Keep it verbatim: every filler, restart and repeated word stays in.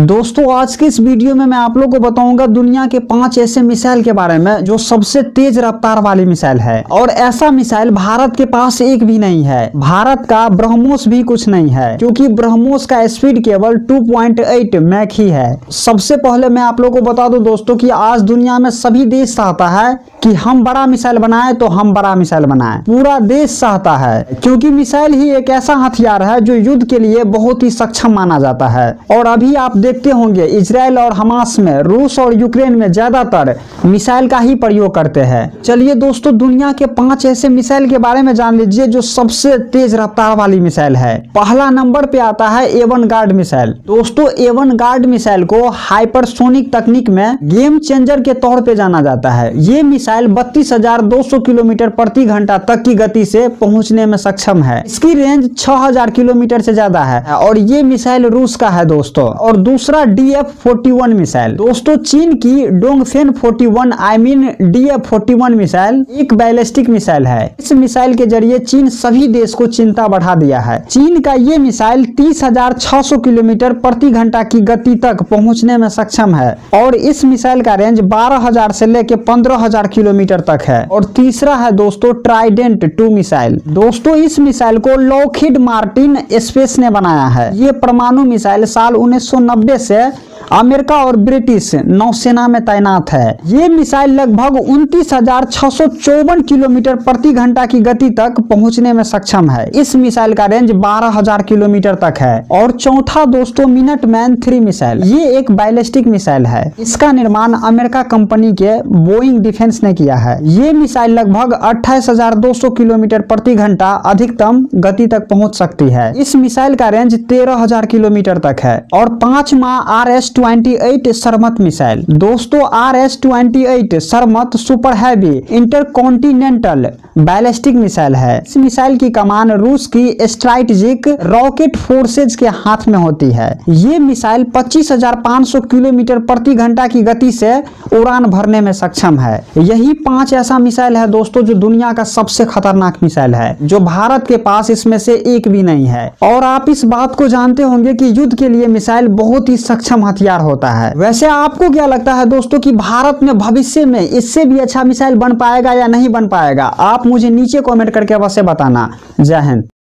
दोस्तों आज के इस वीडियो में मैं आप लोगों को बताऊंगा दुनिया के पांच ऐसे मिसाइल के बारे में जो सबसे तेज रफ्तार वाली मिसाइल है। और ऐसा मिसाइल भारत के पास एक भी नहीं है। भारत का ब्रह्मोस भी कुछ नहीं है, क्योंकि ब्रह्मोस का स्पीड केवल टू पॉइंट एट मैक ही है। सबसे पहले मैं आप लोगों को बता दूं दोस्तों कि आज दुनिया में सभी देश चाहता है कि हम बड़ा मिसाइल बनाए तो हम बड़ा मिसाइल बनाए। पूरा देश चाहता है, क्योंकि मिसाइल ही एक ऐसा हथियार है जो युद्ध के लिए बहुत ही सक्षम माना जाता है। और अभी आप देखते होंगे इजराइल और हमास में, रूस और यूक्रेन में ज्यादातर मिसाइल का ही प्रयोग करते हैं। चलिए दोस्तों दुनिया के पांच ऐसे मिसाइल के बारे में जान लीजिए जो सबसे तेज रफ्तार वाली मिसाइल है। पहला नंबर पे आता है एवनगार्ड मिसाइल। दोस्तों एवनगार्ड मिसाइल को हाइपरसोनिक तकनीक में गेम चेंजर के तौर पे जाना जाता है। ये मिसाइल बत्तीस हजार दो सौ किलोमीटर प्रति घंटा तक की गति से पहुंचने में सक्षम है। इसकी रेंज छह हजार किलोमीटर से ज्यादा है और ये मिसाइल रूस का है दोस्तों। और दूसरा D F forty one missile. दोस्तों चीन की Dongfeng forty one I mean D F forty one missile एक बैलिस्टिक मिसाइल है। इस मिसाइल के जरिए चीन सभी देश को चिंता बढ़ा दिया है। चीन का ये मिसाइल तीस हजार छह सौ किलोमीटर प्रति घंटा की गति तक पहुंचने में सक्षम है और इस मिसाइल का रेंज बारह हजार से लेकर पंद्रह हजार किलोमीटर तक है। और तीसरा है दोस्तों ट्राइडेंट टू मिसाइल। दोस्तों इस मिसाइल को लॉकहीड मार्टिन स्पेस ने बनाया है। ये परमाणु मिसाइल साल उन्नीस सौ नब्बे से अमेरिका और ब्रिटिश नौसेना में तैनात है। ये मिसाइल लगभग उनतीस हजार छह सौ चौवन किलोमीटर प्रति घंटा की गति तक पहुंचने में सक्षम है। इस मिसाइल का रेंज बारह हजार किलोमीटर तक है। और चौथा दोस्तों मिनट मैन थ्री मिसाइल। ये एक बैलिस्टिक मिसाइल है। इसका निर्माण अमेरिका कंपनी के बोइंग डिफेंस ने किया है। ये मिसाइल लगभग अट्ठाईस हजार दो सौ किलोमीटर प्रति घंटा अधिकतम गति तक पहुंच सकती है। इस मिसाइल का रेंज तेरह हजार किलोमीटर तक है। और पांचवा R S twenty eight Sarmat missile. दोस्तों R S twenty eight Sarmat super heavy intercontinental ballistic missile है। इस मिसाइल की कमान रूस की स्ट्रैटेजिक रॉकेट फोर्सेज के हाथ में होती है। ये मिसाइल पच्चीस हजार पाँच सौ किलोमीटर प्रति घंटा की गति से उड़ान भरने में सक्षम है। यही पांच ऐसा मिसाइल है दोस्तों जो दुनिया का सबसे खतरनाक मिसाइल है, जो भारत के पास इसमें से एक भी नहीं है। और आप इस बात को जानते होंगे कि युद्ध के लिए मिसाइल बहुत ही सक्षम हथियार होता है। वैसे आपको क्या लगता है दोस्तों कि भारत में भविष्य में इससे भी अच्छा मिसाइल बन पाएगा या नहीं बन पाएगा? आप मुझे नीचे कमेंट करके अवश्य बताना। जय हिंद।